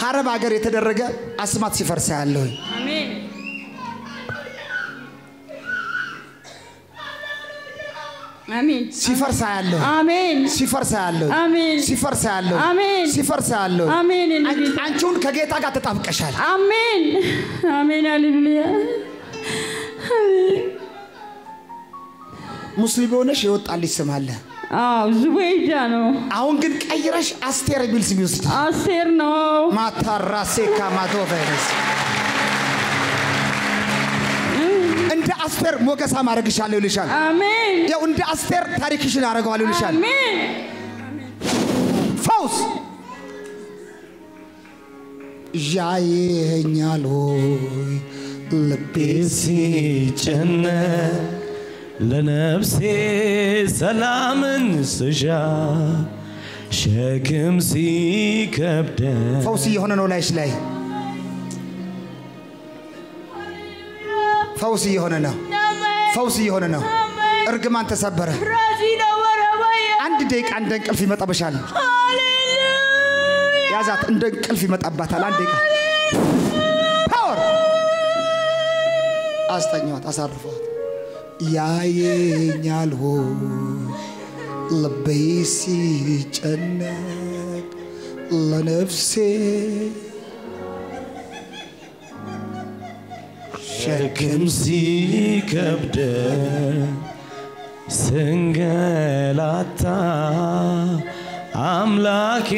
አረብ ሀገር የተደረገ አስማት ሲፈርስ ያለው አሜን አሜን ሲፈርስ ያለው አሜን ሲፈርስ ያለው አሜን ሲፈርስ ያለው አሜን ሲፈርስ ያለው አሜን አንቺውን ከጌታ ጋር ተጣብቀሻል አሜን አሜን ሃሌሉያ ሙስሊም ሆነሽ ይወጣልሽ ስም አለ ዙበይዳ ነው አሁን ግን ቀይረሽ አስቴር ቢል ስም ይወስድ አስቴር ነው ማታራሴ ካማዶቬስ እንደ አስቴር ሞገሳ ማረግሻለሁ ይልሻል አሜን ያው እንደ አስቴር ታሪክሽን አረጋዋለሁ ይልሻል አሜን ፈውስ ያየኛል ሆይ ልቤ ሲጨነቅ ለነፍሴ ሰላምን ስሻ ሸክም ሲከብደ ፈውስ የሆነ ነው ላይሽ ላይ ፈውስ የሆነ ነው ፈውስ የሆነ ነው እርግማን ተሰበረ አንድ ደቂቃ እንደ እንቅልፍ ይመጣብሻል ሃሌሉያ ያዛት እንደ እንቅልፍ ይመጣባታል አንድ ደቂቃ ፓወር አስተኛዋት አሳርፏት ያየኛል ሆይ ልቤ ሲጨነቅ ለነፍሴ ሸክም ሲከብደ ስንገላታ አምላኬ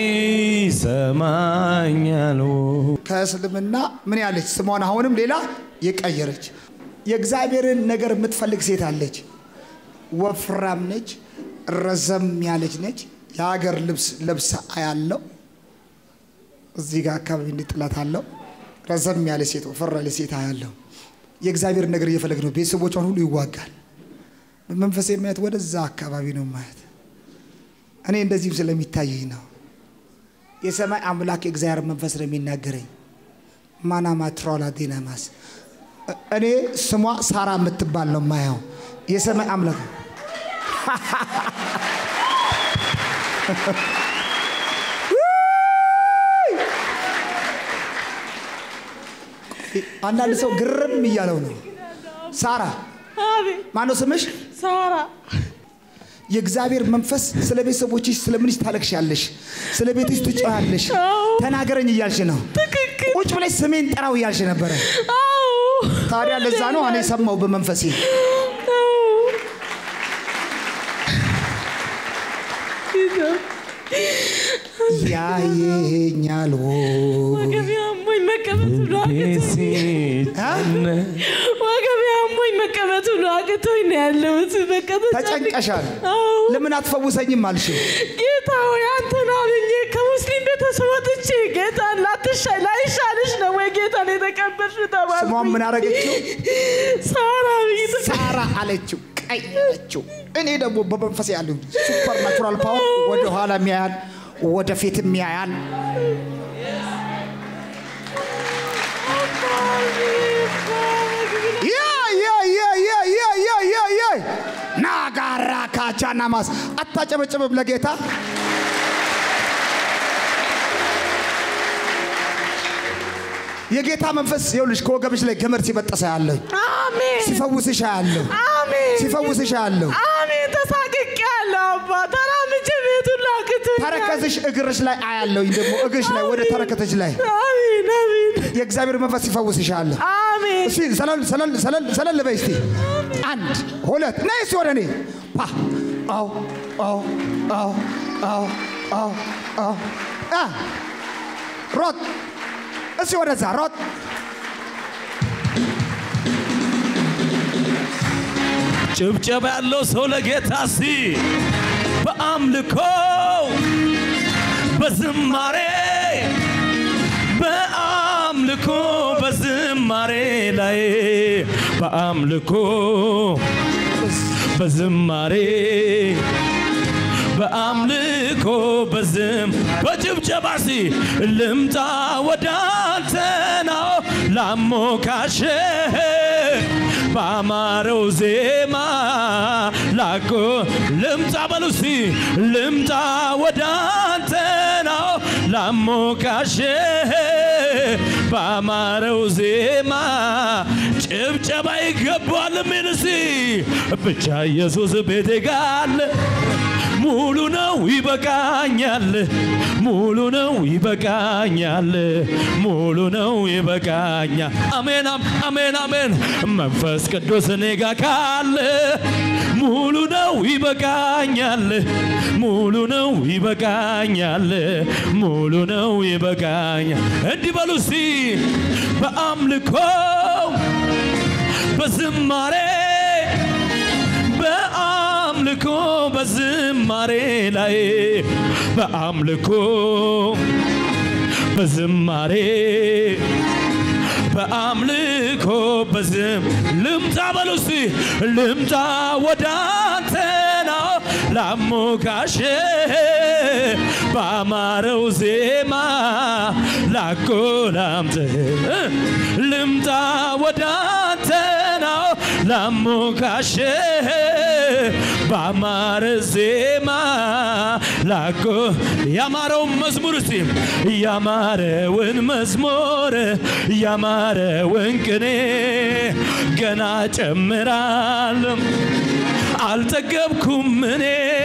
ሰማኛል ከእስልምና ምን ያለች ስሟን አሁንም ሌላ የቀየረች የእግዚአብሔርን ነገር የምትፈልግ ሴት አለች ወፍራም ነች ረዘም ያለች ነች የሀገር ልብስ ለብሳ ያለው እዚህ ጋር አካባቢ እንድጥላት አለው ረዘም ያለ ሴት ወፍራ ያለ ሴት ያለው የእግዚአብሔር ነገር እየፈለገ ነው ቤተሰቦቿን ሁሉ ይዋጋል በመንፈስ የሚያት ወደዛ አካባቢ ነው ማለት እኔ እንደዚህም ስለሚታየኝ ነው የሰማይ አምላክ የእግዚአብሔር መንፈስ ነው የሚናገረኝ ማናማ ትሮላ ዲናማስ እኔ ስሟ ሳራ የምትባል ነው ማየው የሰማይ አምላክ አንዳንድ ሰው ግርም እያለው ነው ሳራ ማነው ስምሽ ሳራ የእግዚአብሔር መንፈስ ስለ ቤተሰቦችሽ ስለምንሽ ታለቅሻለሽ ስለ ቤትሽ ትጮሃለሽ ተናገረኝ እያልሽ ነው ቁጭ ብለሽ ስሜን ጠራው እያልሽ ነበር ታዲያ ለዛ ነው እኔ ሰማው በመንፈሴ ያየኛል ወገቢያሞኝ መቀመጡ ነው አቅቶኝ ነው ያለሁት መቀመጥ ተጨንቀሻል ለምን አትፈውሰኝም አልሽ ጌታ ሆይ አንተን አልኜ ከሙስሊም ቤተሰብ ወጥቼ ጌታ ላይሻልሽ ነው ወይ ጌታን የተቀበልሽ ተባልኩ ስሟን ምን አረገችው ሳራ አለችው ቀየረችው እኔ ደግሞ በመንፈስ ያለው ሱፐር ናቹራል ፓወር ወደ ኋላ የሚያያል ወደ ፊት የሚያያል ናጋራ ካቻናማስ አታጨበጨበም ለጌታ የጌታ መንፈስ ይኸውልሽ ከወገብሽ ላይ ገመድ ሲበጠሰ ያለው አሜን ሲፈውስሽ ያለው አሜን ሲፈውስሽ ያለው አሜን ተሳቅቄ ያለው አባ ተራምጄ ቤቱን ላክቱ ተረከዝሽ እግርሽ ላይ አያለው ደግሞ እግርሽ ላይ ወደ ተረከተሽ ላይ አሜን አሜን የእግዚአብሔር መንፈስ ሲፈውስሽ ያለው አሜን እሺ ሰለል በይ እስቲ አንድ ሁለት ነይ እስቲ ወደ እኔ አው ሮጥ እስቲ ወደዛ ሮጥ ጭብጨባ ያለው ሰው ለጌታ ሲ በአምልኮ በዝማሬ በዝማሬ ላይ በአምልኮ በዝማሬ በአምልኮ በጭብጨባሲ ልምጣ ወዳንተ ነው ላሞካሽ ባማረው ዜማ ላቆ ልምጣ በሉሲ ልምጣ ወዳንተ ነው ላሞካሽ ባማረው ዜማ ጭብጨባ ይገባዋል ምንሲ ብቻ ኢየሱስ ቤቴ ጋር ሙሉ ነው ይበቃኛል ሙሉ ነው ይበቃኛል ሙሉ ነው ይበቃኛል አሜን አሜን አሜን መንፈስ ቅዱስ እኔ ጋር ካለ ሙሉ ነው ይበቃኛል ሙሉ ነው ይበቃኛል ሙሉ ነው ይበቃኛል እንዲህ በሉ እስቲ በአምልኮ በዝማሬ በአምልኮ በዝማሬ ላይ በአምልኮ በዝማሬ በአምልኮ በዝም ልምጣ በሉ እስቲ ልምጣ ወደ አንተ ነው ላሞካሽ ባማረው ዜማ ላቆላምጥ ልምጣ ወደ አንተ ነው ላሞካሽ ባማረ ዜማ ላቆ ያማረውን መዝሙር እስቲ ያማረውን መዝሙር ያማረውን ቅኔ ገና ጨምራለሁ አልጠገብኩም እኔ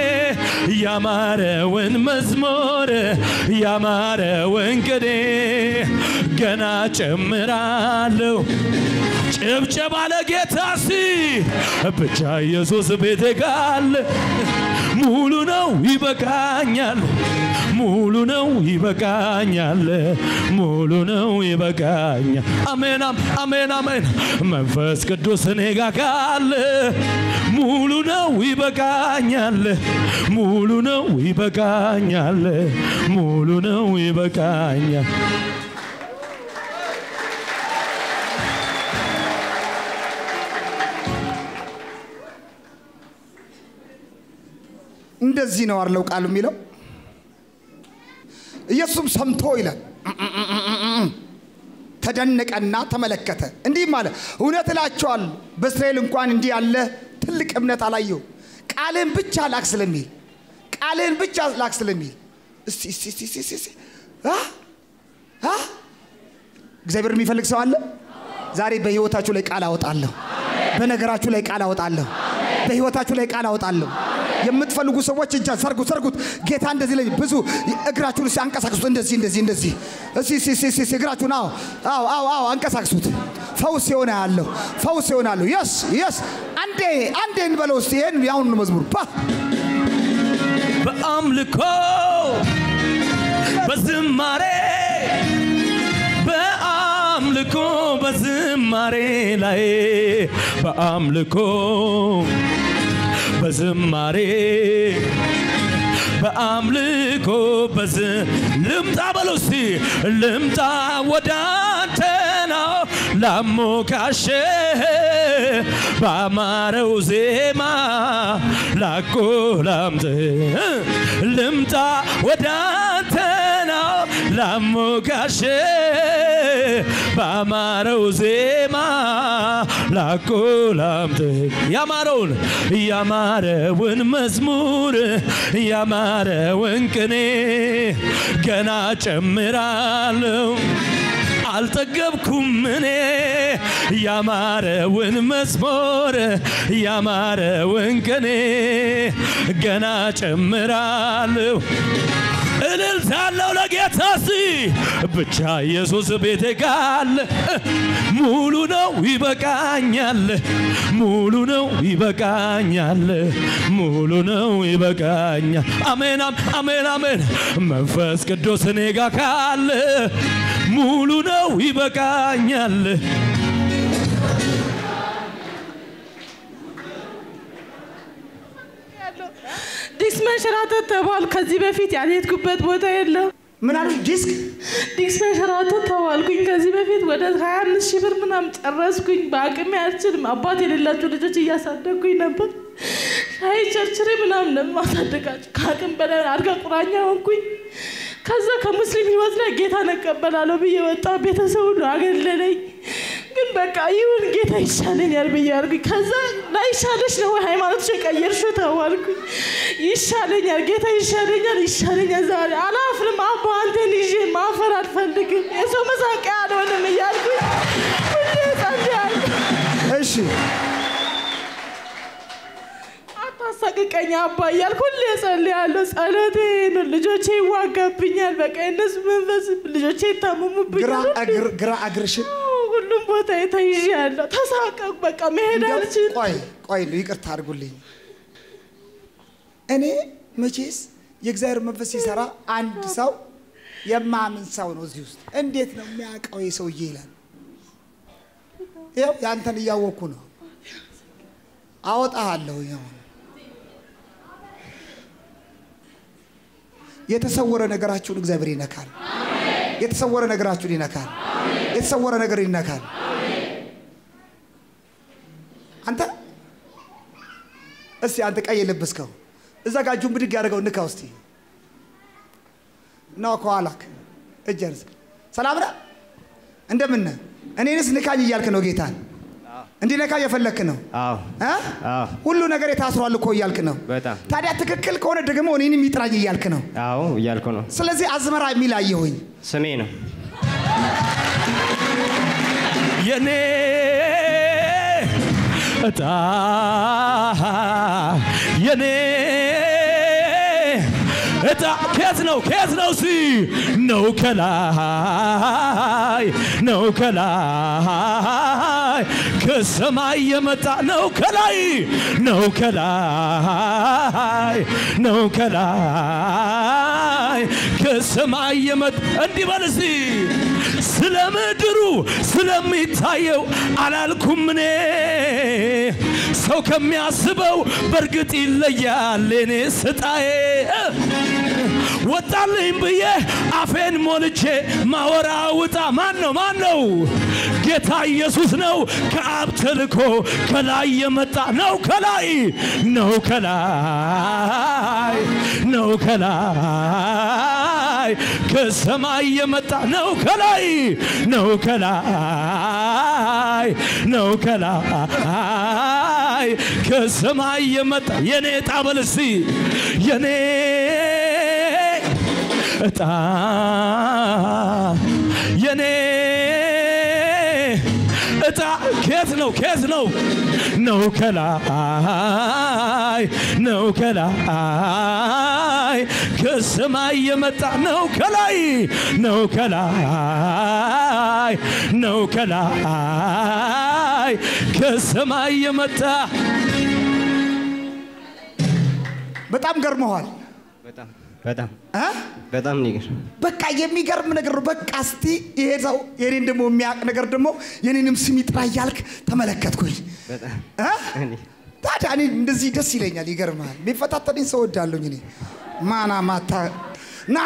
ያማረውን መዝሙር ያማረውን ቅኔ ገና ጨምራለሁ ጭብጨባ ለጌታ ሲ ብቻ ኢየሱስ ቤቴ ጋር ሙሉ ነው ይበቃኛል ሙሉ ነው ይበቃኛል ሙሉ ነው ይበቃኛል አሜን አሜን አሜን መንፈስ ቅዱስ እኔ ጋር ካለ ሙሉ ነው ይበቃኛል ሙሉ ነው ይበቃኛል ሙሉ ነው ይበቃኛል እንደዚህ ነው አርለው ቃሉ የሚለው ኢየሱስም ሰምቶ ይላል ተደነቀና ተመለከተ እንዲህ ማለት እውነት እላችኋለሁ በእስራኤል እንኳን እንዲህ ያለ ትልቅ እምነት አላየው ቃልን ብቻ ላክ ስለሚል እስቲ እግዚአብሔር የሚፈልግ ሰው አለ ዛሬ በህይወታችሁ ላይ ቃል አወጣለሁ በነገራችሁ ላይ ቃል አወጣለሁ በህይወታችሁ ላይ ቃል አወጣለሁ የምትፈልጉ ሰዎች እጃን ሰርጉት ጌታ እንደዚህ ላይ ብዙ እግራችሁን ሲያንቀሳቅሱት እንደዚህ እሺ እግራችሁን አዎ አንቀሳቅሱት ፈውስ ይሆናል yes አንዴ እንበለው እስቲ ይሄን ያውን መዝሙር በአምልኮ በዝማሬ በአምልኮ በዝማሬ ላይ በአምልኮ በዝማሬ በአምልኮ ልምጣ በሉ እስቲ ልምጣ ወደ አንተ ነው ላሞካሽ ባማረው ዜማ ላቆላምጥ ልምጣ ወደ አንተ ነው ላሞካሽ ባማረው ዜማ ላቆላምጥ ያማረውን መዝሙር ያማረውን ቅኔ ገና ጨምራለሁ አልጠገብኩም እኔ ያማረውን መዝሙር ያማረውን ቅኔ ገና ጨምራለሁ እልልታለሁ ለጌታሲ ብቻ ኢየሱስ ቤቴ ጋር ሙሉ ነው ይበቃኛል ሙሉ ነው ይበቃኛል ሙሉ ነው ይበቃኛል አሜን አሜን አሜን መንፈስ ቅዱስ እኔ ጋር ካለ ሙሉ ነው ይበቃኛል ዲስክ መንሸራተት ተባልኩ ከዚህ በፊት ያልሄድኩበት ቦታ የለም ምን አሉ ዲስክ መንሸራተት ተባልኩኝ ከዚህ በፊት ወደ 25,000 ብር ምናምን ጨረስኩኝ በአቅሜ አልችልም አባት የሌላቸው ልጆች እያሳደግኩኝ ነበር ሻይ ቸርችሬ ምናምን ማሳደጋቸው ከአቅም በላይ አልጋ ቁራኛ ሆንኩኝ ከዛ ከሙስሊም ህይወት ላይ ጌታ ነቀበላለሁ ብዬ ወጣ ቤተሰብ ሁሉ አገለለኝ ግን በቃ ይሁን ጌታ ይሻለኛል ብያለሁ ከዛ ላይሻለሽ ነው ሃይማኖትሽ ቀየርሽው ተባልኩኝ ይሻለኛል ጌታ ይሻለኛል ዛሬ አላፍርም አባ አንተን ይዤ ማፈር አልፈልግም የሰው መሳቂያ አልሆንም እያልኩኝ ሁሌ ጸልያለሁ እሺ አታሳቅቀኝ አባ እያልኩ ሁሌ ጸልያለሁ ጸሎቴ ነው ልጆቼ ይዋጋብኛል በቃ እነሱ መንፈስ ልጆቼ ይታመሙብኛል ግራ እግርሽን ሁሉም ቦታ ተይዣለሁ ተሳቀቅ በቃ መሄድ አልችልም ቆይ ይቅርታ አድርጉልኝ እኔ መቼስ የእግዚአብሔር መንፈስ ሲሰራ አንድ ሰው የማምን ሰው ነው እዚህ ውስጥ እንዴት ነው የሚያውቀው የሰውዬ ይላል ይኸው ያንተን እያወኩ ነው አወጣሃለሁ ይኸው የተሰወረ ነገራችሁን እግዚአብሔር ይነካል የተሰወረ ነገራችሁን ይነካል የተሰወረ ነገር ይነካል አንተ እስቲ አንተ ቀይ ለብስከው እዛ ጋር ጁም ብድግ ያደርገው ንካው እስቲ ነው ኳላክ እጀርስ ሰላም ነህ እንደምን ነህ እኔንስ ንካኝ እያልክ ነው ጌታን እንዲነካ የፈለክ ነው አዎ ሁሉ ነገር የታስሯል እኮ እያልክ ነው በጣም ታዲያ ትክክል ከሆነ ደግሞ እኔንም ይጥራኝ እያልክ ነው አዎ እያልኩ ነው ስለዚህ አዝመራ የሚል አየሁኝ ስሜ ነው የኔ እጣ የኔ እጣ ከየት ነው ሲ ነው ከላይ ከሰማይ የመጣ ነው ከላይ ከሰማይ የመጣ እንዲበልሲ ስለምድሩ ስለሚታየው አላልኩም እኔ ሰው ከሚያስበው በርግጥ ይለያል እኔ ስጣዬ ወጣልኝ ብዬ አፌን ሞልቼ ማወራ ውጣ ማን ነው ጌታ ኢየሱስ ነው ከአብ ተልኮ ከላይ የመጣ ነው ከላይ ከሰማይ የመጣ ነው ከላይ ከሰማይ የመጣ የኔ ጣበልሲ የኔ እጣ የኔ እጣ ከየት ነው ከላይ ከሰማይ የመጣ ነው ከላይ ከሰማይ የመጣ በጣም ገርመዋል በጣም ንገር በቃ የሚገርም ነገር ነው በቃ እስቲ ይሄዛው የኔን ደሞ የሚያቅ ነገር ደሞ የኔንም ስም ይጥራ ያልክ ተመለከትኩኝ ታዲያ እኔ እንደዚህ ደስ ይለኛል ይገርማል የሚፈታተልኝ ሰው ወዳለኝ እኔ ማና ማታ ና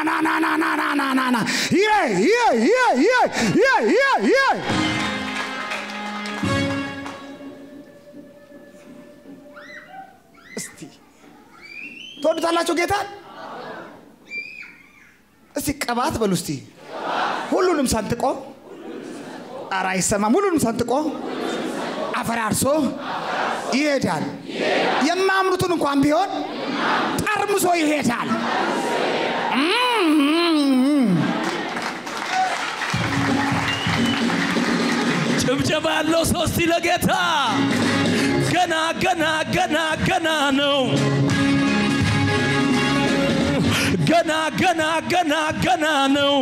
እስቲ ተወዱታላችሁ ጌታ እስቲ ቀባት በሉ እስቲ ሁሉንም ሳንጥቆ ኧረ አይሰማም ሁሉንም ሳንጥቆ አፈራርሶ ይሄዳል የማምኑትን እንኳን ቢሆን ጠርምሶ ይሄዳል ጭብጨባ ያለው ሶስት ለጌታ ገና ነው ገና ነው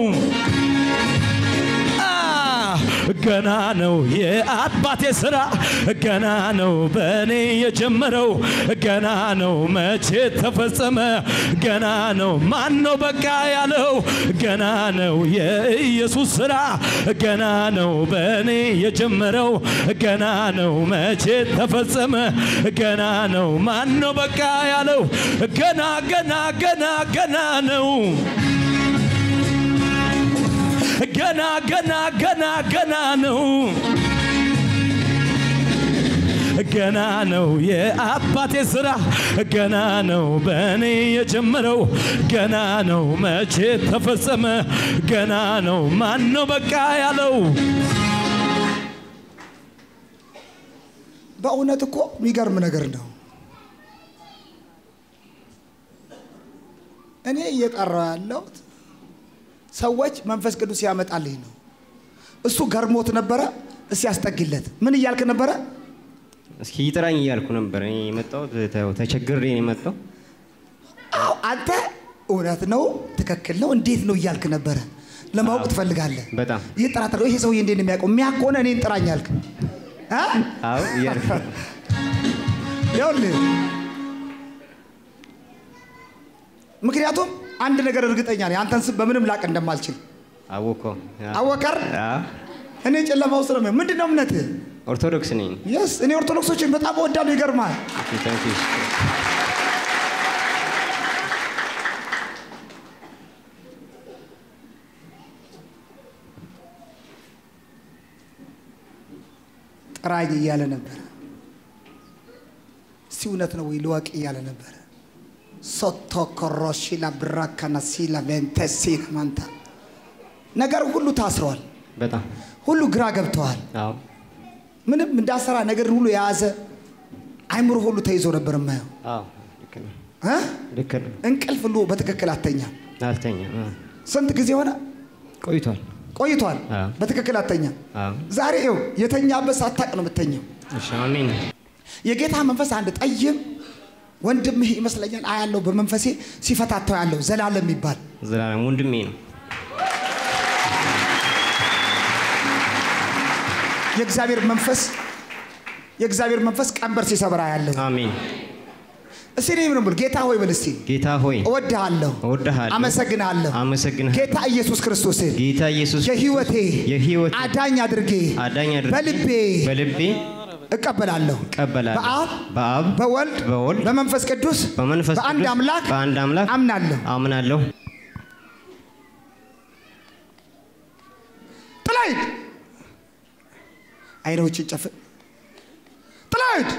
ገና ነው የአባቴ ስራ ገና ነው በኔ የጀመረው ገና ነው መቼ ተፈጸመ ገና ነው ማን ነው በቃ ያለው ገና ነው የኢየሱስ ስራ ገና ነው በኔ የጀመረው ገና ነው መቼ ተፈጸመ ገና ነው ማን ነው በቃ ያለው ገና ነው ገና ነው ገና ነው የአባቴ ስራ ገና ነው በኔ የጀመረው ገና ነው መቼ ተፈጸመ ገና ነው ማን ነው በቃ ያለው በእውነት እኮ የሚገርም ነገር ነው። እኔ እየጠራው ያለው ሰዎች መንፈስ ቅዱስ ያመጣልኝ ነው። እሱ ገርሞት ነበረ። እሱ ያስጠግለት ምን እያልክ ነበረ? እስኪ ይጥራኝ እያልኩ ነበር። እኔ የመጣው ተቸግሬ ነው የመጣው። አዎ አንተ እውነት ነው ትክክል ነው እንዴት ነው እያልክ ነበረ። ለማወቅ ትፈልጋለህ በጣም ይጥራታል። ይሄ ሰውዬ እንዴት ነው የሚያውቀው? የሚያቆነ እኔን ጥራኝ አልክ። አዎ እያልኩ ይኸውልህ ምክንያቱም አንድ ነገር እርግጠኛ ነኝ አንተን በምንም ላቅ እንደማልችል አወቀር። እኔ ጨለማ ውስጥ ነው። ምንድነው እምነትህ? ኦርቶዶክስ ነኝ። yes እኔ ኦርቶዶክሶችን በጣም እወዳለሁ። ይገርማል። ጥራኝ እያለ ነበር። ሲውነት ነው ወይ ልዋቅ እያለ ነበር። ሶቶ ኮሮሺላ ብራካና ሲላ ቬንተሲና ማንታ ነገር ሁሉ ታስሯል። በጣም ሁሉ ግራ ገብተዋል። አዎ ምንም እንዳሰራ ነገር ሁሉ ያዘ አይምሮ ሁሉ ተይዞ ነበር ማየው። አዎ ልክ ነው። እንቅልፍ ሁሉ በትክክል አልተኛም። ስንት ጊዜ ሆነ? ቆይቷል። በትክክል አልተኛም። ዛሬ ይኸው የተኛበት ሳታቅ ነው የምትተኛው። አሜን። የጌታ መንፈስ አንድ ጠይም ወንድምህ ይመስለኛል አያለው በመንፈሴ ሲፈታተው ያለው ዘላለም ይባል። ዘላለም ወንድሜ ነው። የእግዚአብሔር መንፈስ ቀንበር ሲሰብራ ያለው። አሜን። እስቲ ነኝ ምን ጌታ ሆይ በልስቲ ጌታ ሆይ እወድሃለሁ አመሰግናለሁ ጌታ ኢየሱስ ክርስቶስ የህይወቴ አዳኝ አድርጌ በልቤ እቀበላለሁ በአብ በወልድ በመንፈስ ቅዱስ በአንድ አምላክ አምናለሁ። ጥላይድ አይኖችን ጨፍን ጥላይድ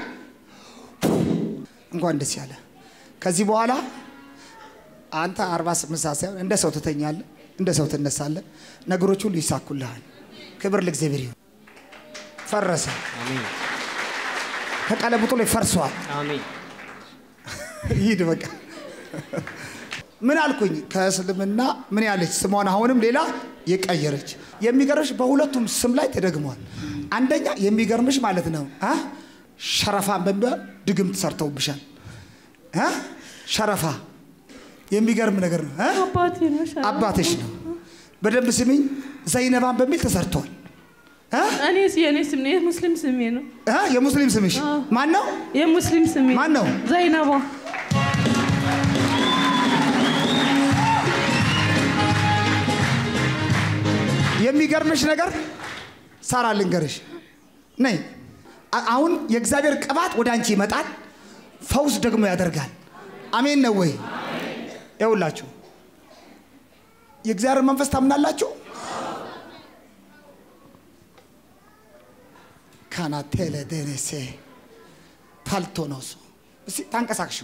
እንኳን ደስ ያለ። ከዚህ በኋላ አንተ 48 ሰዓት ሳይሆን እንደ ሰው ትተኛለህ፣ እንደ ሰው ትነሳለህ። ነገሮች ሁሉ ይሳኩልሃል። ክብር ለእግዚአብሔር ይሁን። ፈረሰ። አሜን። ከቀለበቱ ላይ ፈርሷል። አሜን። ይሄድ በቃ ምን አልኩኝ? ከእስልምና ምን ያለች ስሟን አሁንም ሌላ የቀየረች። የሚገርምሽ በሁለቱም ስም ላይ ተደግሟል። አንደኛ የሚገርምሽ ማለት ነው ሸረፋን በሚባል ድግምት ሰርተውብሻል። ሸረፋ የሚገርም ነገር ነው። አባትሽ ነው። በደንብ ስሚኝ። ዘይነባን በሚል ተሰርቷል። የኔ ስም ነው። የሙስሊም ስሜ ነው። የሙስሊም ስምሽ ማን ነው? የሙስሊም ስሜ ማን ነው? ዘይነባ። የሚገርምሽ ነገር ሳራ ልንገርሽ ነይ። አሁን የእግዚአብሔር ቅባት ወደ አንቺ ይመጣል፣ ፈውስ ደግሞ ያደርጋል። አሜን ነው ወይ? ይኸውላችሁ የእግዚአብሔር መንፈስ ታምናላችሁ? ካናቴለ ደነሴ ፓልቶኖስ እሺ ታንቀሳቅሹ።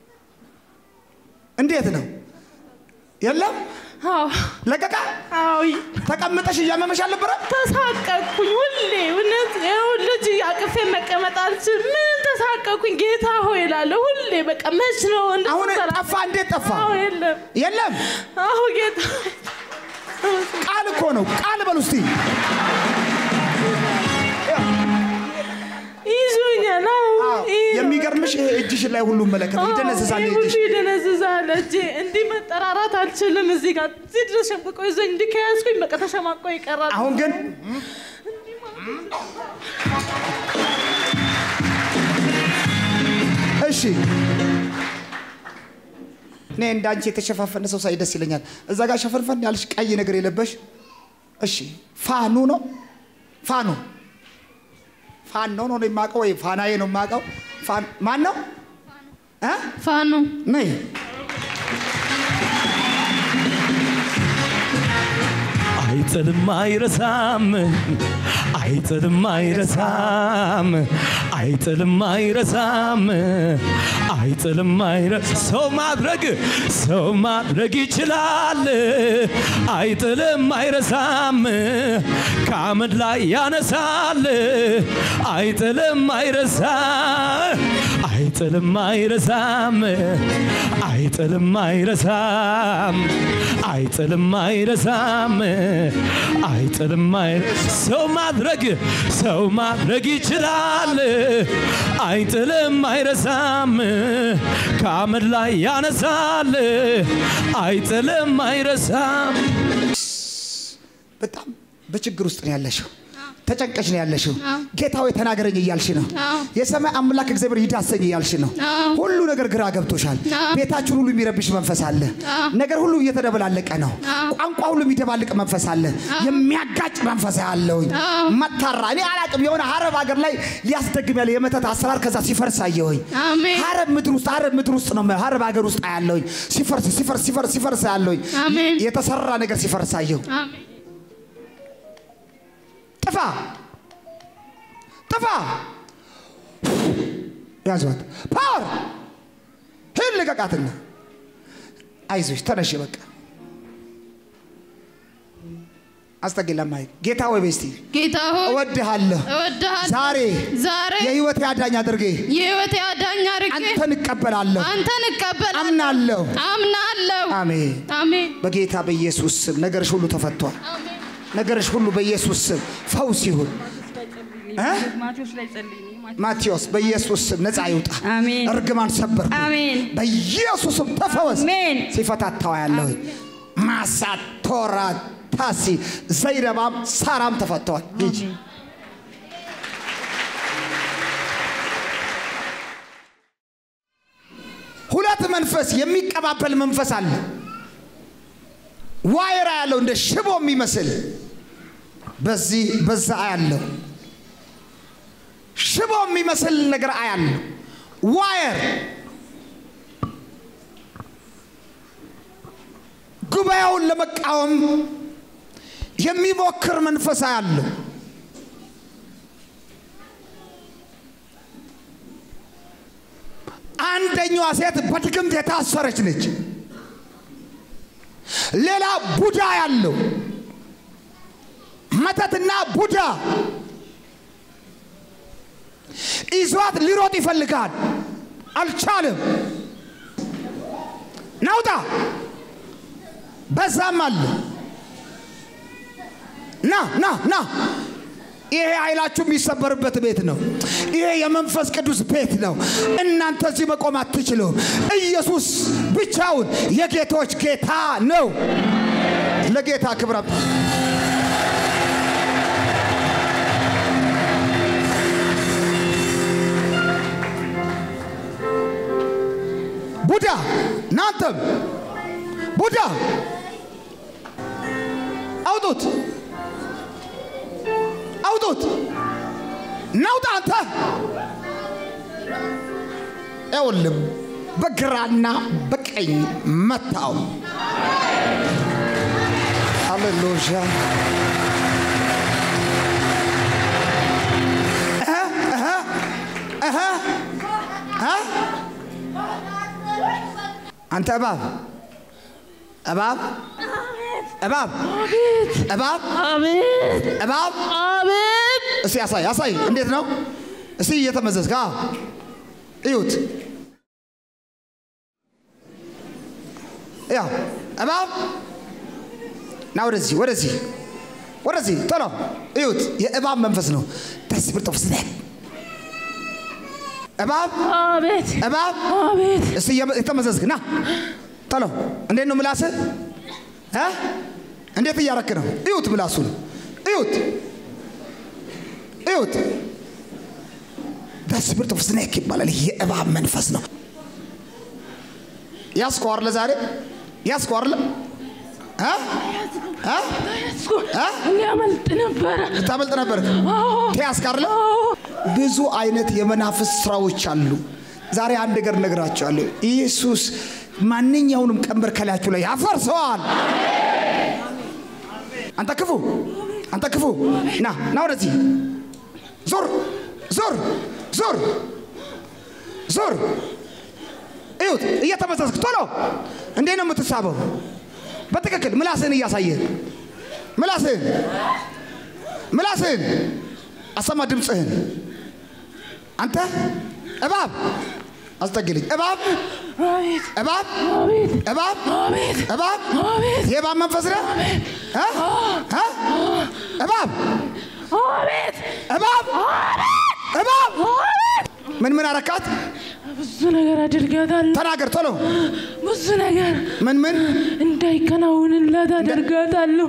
እንዴት ነው? የለም ለቀቃ። ተቀምጠሽ እያመመሽ አልነበረ? ተሳቀቅኩኝ ሁሌ። እውነት ልጅ አቅፌ መቀመጥ አልችልም። ምን ተሳቀቅኩኝ። ጌታ ሆይ እላለሁ ሁሌ። በቃ መች ነው አሁን ጠፋ? እንዴት ጠፋ? የለም ጌታ ቃል እኮ ነው። ቃል በሉ እስቲ። ይዞኛል። የሚገርምሽ እጅሽ ላይ ሁሉ መለከት ይደነዝዛል። እጄ እንዲህ መጠራራት አልችልም። እዚህ ጋር እዚህ ድረስ ሸምቆ ይዞኝ እንዲህ ከያዝኩኝ በቃ ተሸማቆ ይቀራል። አሁን ግን እሺ እኔ እንዳንቺ የተሸፋፈነ ሰው ሳይ ደስ ይለኛል። እዛ ጋር ሸፈንፈን ያልሽ ቀይ ነገር የለበሽ እሺ ፋኑ ነው። ፋኖ ነው የማውቀው ወይ ፋናዬ ነው የማውቀው። ማን ነው? ፋኑ ነይ። አይጥልም አይረሳም አይጥልም አይረሳም አይጥልም አይረሳም አይጥልም ሰው ማድረግ ይችላል አይጥልም አይረሳም ከአመድ ላይ ያነሳል አይጥልም አይረሳም አይጥልም አይረሳም አይጥልም አይረሳም አይጥልም አይረሳም አይጥልም ሰው ማድረግ ይችላል አይጥልም አይረሳም ከአመድ ላይ ያነሳል አይጥልም አይረሳም በጣም በችግር ውስጥ ነው ያለሽው ተጨንቀሽ ነው ያለሽው ጌታው ተናገረኝ ይያልሽ ነው የሰማይ አምላክ እግዚአብሔር ይዳሰኝ ይያልሽ ነው ሁሉ ነገር ግራ ገብቶሻል ቤታችሁ ሁሉ የሚረብሽ መንፈስ አለ ነገር ሁሉ እየተደበላለቀ ነው ቋንቋ ሁሉ የሚደባልቅ መንፈስ አለ የሚያጋጭ መንፈስ አለው መታራ እኔ አላቅም የሆነ አረብ ሀገር ላይ ሊያስደግም ያለ የመተት አሰራር ከዛ ሲፈርስ አየሁኝ አረብ ምድር ውስጥ ነው አረብ ሀገር ውስጥ አያለሁኝ ሲፈርስ አያለሁኝ የተሰራ ነገር ሲፈርስ አየሁ طفا يا زوات باور هل لقاقاتنا አይዞሽ ተነሽ በቃ አስተግላ ማይ ጌታ ሆይ በስቲ ጌታ ሆይ እወድሃለሁ ዛሬ የህይወት ያዳኝ አድርጌ አንተን እቀበላለሁ አምናለሁ አሜን በጌታ በኢየሱስ ስም ነገርሽ ሁሉ ተፈቷል ነገርሽ ሁሉ በኢየሱስ ስም ፈውስ ይሁን ማቴዎስ በኢየሱስ ስም ነፃ ይውጣ እርግማን ሰበር በኢየሱስ ስም ተፈወስ ሲፈታታው ያለው ማሳቶራ ታሲ ዘይረባም ሳራም ተፈቷል ሂጂ ሁለት መንፈስ የሚቀባበል መንፈስ አለ ዋይራ ያለው እንደ ሽቦ የሚመስል በዛ ያለው ሽቦ የሚመስል ነገር አያለው ዋየር ጉባኤውን ለመቃወም የሚሞክር መንፈስ አያለው አንደኛዋ ሴት በድግምት የታሰረች ነች ሌላ ቡዳ ያለው መተትና ቡዳ ይዟት ሊሮጥ ይፈልጋል አልቻለም ናውጣ በዛም አለ ና ይሄ ኃይላችሁ የሚሰበርበት ቤት ነው ይሄ የመንፈስ ቅዱስ ቤት ነው እናንተ እዚህ መቆም አትችሉም ኢየሱስ ብቻውን የጌቶች ጌታ ነው ለጌታ ክብር ቡዳ ናንተም ቡዳ አውጡት ናውጣ አንተ ኤውልም በግራና በቀኝ መታው ሃሌሉያ አንተ እባብ እስቲ ያሳይ እንዴት ነው እስቲ እየተመዘዝካ እዩት ያ እባብ ና ወደዚህ ቶሎ እዩት የእባብ መንፈስ ነው ተስብርቶ ፍስነት እባብ እስቲ እየተመዘዝክ ና ቶሎ እንዴት ነው ምላስ እንዴት እያረክ ነው እዩት ምላሱን እዩት the spirit of snake ይባላል የእባብ መንፈስ ነው ያስቆር ለዛሬ ያስቆር ታመልጥ ነበር ያስቀርለ ብዙ አይነት የመናፍስ ስራዎች አሉ ዛሬ አንድ ነገር ነግራችኋለሁ ኢየሱስ ማንኛውንም ቀንበር ከላያችሁ ላይ ያፈርሰዋል አንተ ክፉ ና ወደዚህ ዞር እዩት እየተመሰስክ ቶሎ እንዴ ነው የምትሳበው በትክክል ምላስህን እያሳየ ምላስህን አሰማ ድምጽህን አንተ እባብ አስጠግልኝ እባብ የእባብ መንፈስ ነህ እባብ ምን አረካት ብዙ ነገር አድርጋታለሁ ተናገር ቶሎ ብዙ ነገር ምን እንዳይከናወንላት አድርጋታለሁ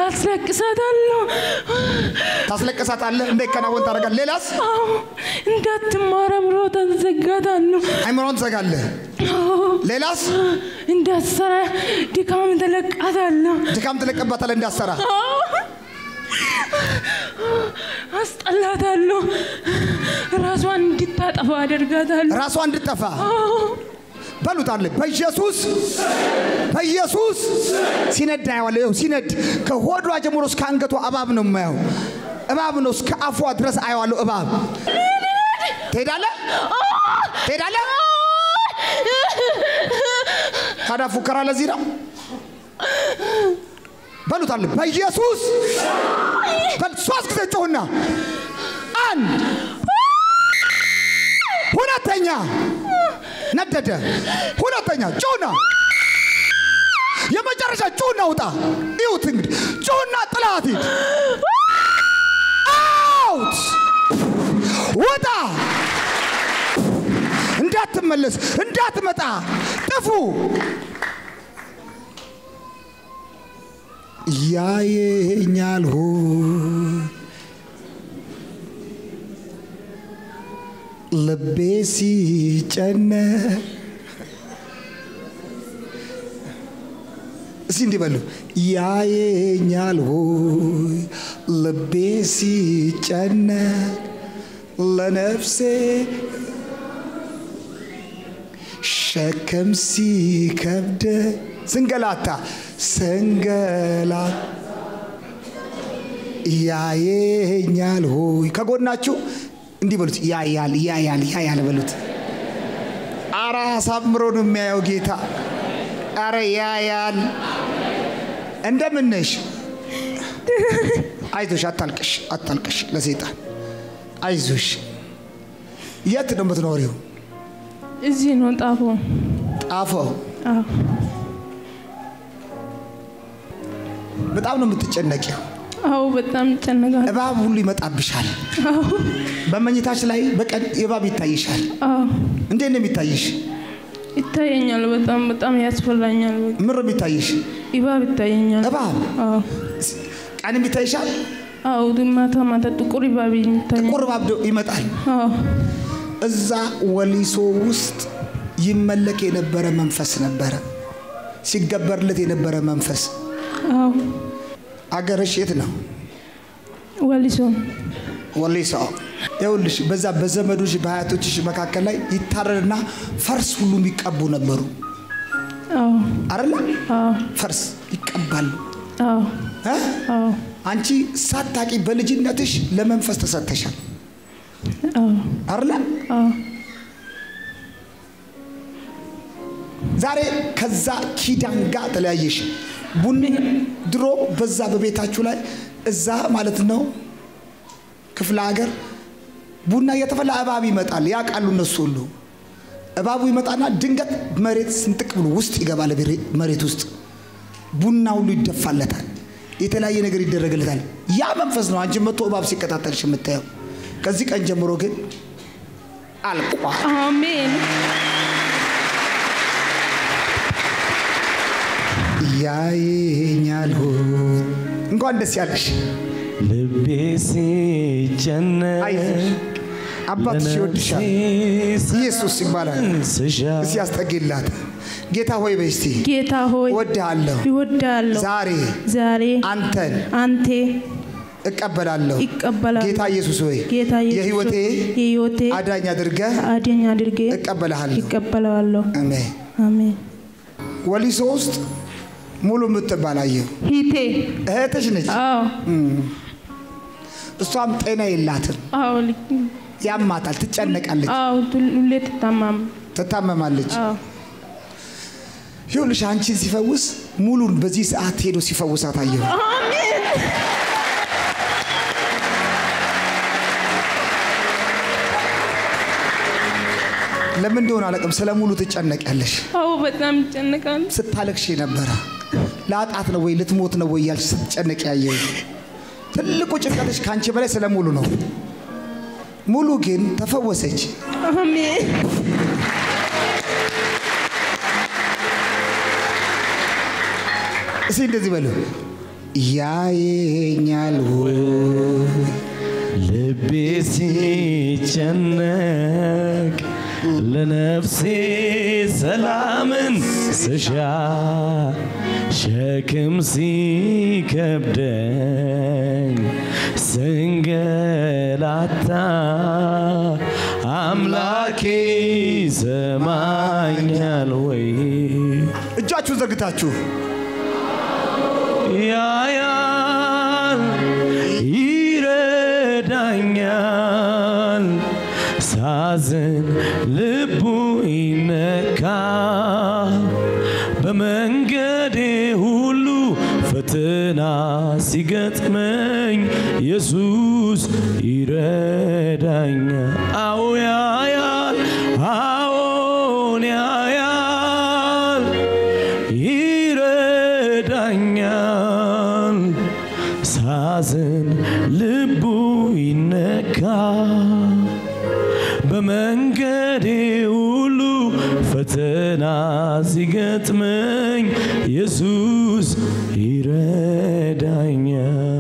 ታስለቅሳታለህ እንዳይከናወን ታደርጋለህ ሌላስ እንዳትማር አእምሮ ተዘጋታለሁ አእምሮን ትዘጋለህ ሌላስ እንዳትሰራ ድካም ትለቀባታለህ እንዳትሰራ አስጠላታለሁ ራሷን እንድታጠፋ አደርጋታለሁ ራሷን እንድትጠፋ በሉታል በኢየሱስ ሲነድ አየዋለሁ ሲነድ ከሆዷ ጀምሮ እስከ አንገቷ እባብ ነው የማየው እባብ ነው እስከ አፏ ድረስ አየዋለሁ እባብ ትሄዳለህ ታዲያ ፉከራ ለዚህ ነው በሉታል በኢየሱስ ሶስት ጊዜ ጮህና አንድ ሁለተኛ ነደደ ሁለተኛ ጮህና የመጨረሻ ጮህና ውጣ ይውት እንግዲህ ጮህና ጥላት ሂድ አውት ውጣ እንዳትመለስ እንዳትመጣ ጥፉ ያየኛል ልቤ ሲጨነቅ እንዲበሉ ያየኛል ልቤ ሲጨነቅ ለነፍሴ ሸክም ሲከብድ ስንገላታ ያየኛል ከጎናችሁ እንዲህ በሉት ያያል በሉት አራ ሳምሮ ነው የሚያየው ጌታ አረ ያያል እንደምን ነሽ አይዞሽ አታልቅሽ ለሰይጣን አይዞሽ የት ነው የምትኖሪው እዚህ ነው ጣፎ በጣም ነው የምትጨነቂው አው በጣም ጨነጋለሁ እባብ ሁሉ ይመጣብሻል በመኝታሽ ላይ በቀን እባብ ይታይሻል እንዴት ነው የሚታይሽ ይታየኛል በጣም ያስፈራኛል ምን ነው የሚታይሽ እባብ ይታየኛል እባብ ቀንም ይታይሻል አው ማታ ጥቁር እባብ ይመጣል እዛ ወሊሶ ውስጥ ይመለክ የነበረ መንፈስ ነበረ ሲገበርለት የነበረ መንፈስ አገርሽ የት ነው ወሊሶ ይኸውልሽ በዛ በዘመዶች በአያቶችሽ መካከል ላይ ይታረድና ፈርስ ሁሉ የሚቀቡ ነበሩ አይደል ፈርስ ይቀባሉ አንቺ ሳታቂ በልጅነትሽ ለመንፈስ ተሰጥተሻል አይደል ዛሬ ከዛ ኪዳን ጋር ተለያየሽ ቡኒ ድሮ በዛ በቤታችሁ ላይ እዛ ማለት ነው ክፍለ ሀገር ቡና እየተፈላ እባብ ይመጣል ያቃሉ እነሱ ሁሉ እባቡ ይመጣና ድንገት መሬት ስንጥቅ ብሎ ውስጥ ይገባል መሬት ውስጥ ቡና ሁሉ ይደፋለታል የተለያየ ነገር ይደረግለታል ያ መንፈስ ነው አንቺ መጥቶ እባብ ሲከታተልሽ የምታየው ከዚህ ቀን ጀምሮ ግን አልቋል አሜን ያየኛል እንኳን ደስ ያለሽ ልቤ ሲጨነቅ አባትሽ ይወድሻል ኢየሱስ ይባላል እስቲ ያስጠግላት ጌታ ሆይ በስቲ ጌታ ሆይ ወድሃለሁ ዛሬ አንተ እቀበላለሁ ጌታ ኢየሱስ ሆይ የህይወቴ አዳኝ አድርገህ እቀበላለሁ አሜን ወሊሶ ውስጥ ሙሉ የምትባላየው ሂቴ እህትሽ ነች? አዎ እሷም ጤና የላትም። አዎ ያማታል፣ ትጨነቃለች። አዎ ሁሌ ትታመማለች። አዎ ይኸውልሽ አንቺን ሲፈውስ ሙሉን በዚህ ሰዓት ሄዶ ሲፈውሳት አየሁ። አሜን። ለምን እንደሆነ አላውቅም፣ ስለ ሙሉ ትጨነቂያለሽ። አዎ በጣም ይጨነቃል። ስታለቅሽ ነበር። ላጣት ነው ወይ ልትሞት ነው ወይ ያልሽ ስትጨነቂ አየሁ። ትልቁ ጭንቀትሽ ካንቺ በላይ ስለ ሙሉ ነው። ሙሉ ግን ተፈወሰች። አሜን። እስኪ እንደዚህ በሉ። ያየኛል ወይ ልቤ ሲጨነቅ ለነፍሴ ሰላምን ስሻ ሸክም ሲከብደኝ ስንገላታ አምላኬ ሰማኛል ወይ? እጃችሁን ዘርግታችሁ ያያል ይረዳኛል ሳዝን ልቡ ይነካ በመንገዴ ሁሉ ፈተና ሲገጥመኝ ኢየሱስ ይረዳኛል። አዎ ያያል አዎን ያያል ይረዳኛል ሳዝን ልቡ ይነካ በመንገዴ ሁሉ ፈተና ሲገጥመኝ ኢየሱስ ይረዳኛል።